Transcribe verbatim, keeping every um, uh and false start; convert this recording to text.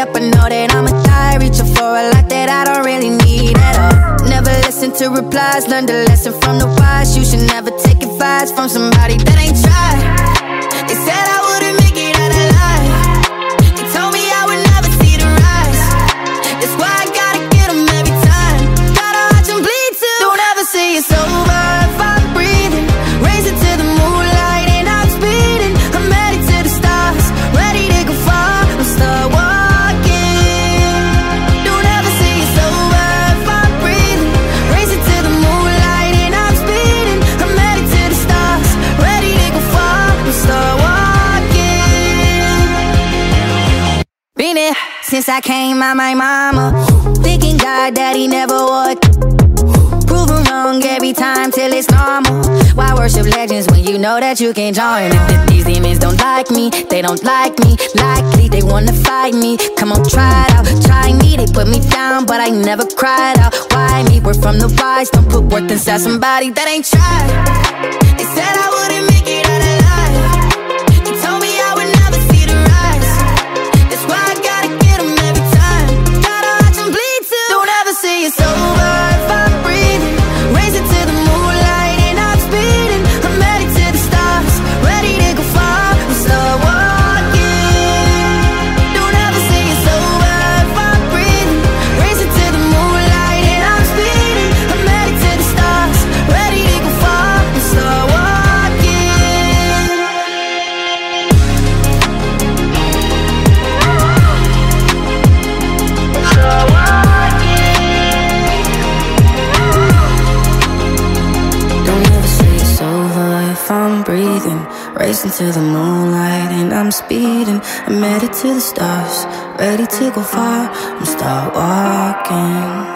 up, I know that I'ma die. Reaching for a lot that I don't really need at all. Never listen to replies, learned a lesson from the wise. You should never take advice from somebody that ain't tried. They said I wouldn't make it out alive. They told me I would never see the rise. That's why I gotta get them every time. Gotta watch them bleed too. Don't ever say it's over if I'm breathing. Race it to the moonlight and I'm speeding. I'm headed to the stars, ready to go far. I'm start walking. Don't ever say it's over if I'm breathing. Race it to the moonlight and I'm speeding. I'm headed to the stars, ready to go far. I'm start walking. Been it since I came out my mama, thinking God that he never would. Proven wrong every time till it's normal. Why worship legends when you know that you can't join? If these demons don't like me, they don't like me. Likely they wanna fight me. Come on, try it out, try me. They put me down, but I never cried out. Why me? We're from the wise. Don't put worth inside somebody that ain't tried. They said I wouldn't make it out alive. They told me I would never see the rise. That's why I gotta get them every time. Gotta watch them bleed too. Don't ever say it's over if I'm breathing. Raise it to the moonlight and I'm speeding. I'm headed to the stars, ready to go far. I'm start walking. Don't ever say it's over if I'm breathing. Raise it to the moonlight and I'm speeding. I'm headed to the stars, ready to go far. I'm start walking. Start walking. Don't ever say it's over if I'm breathing. Racing to the moonlight and I'm speeding. I'm headed to the stars, ready to go far. I'm start walking.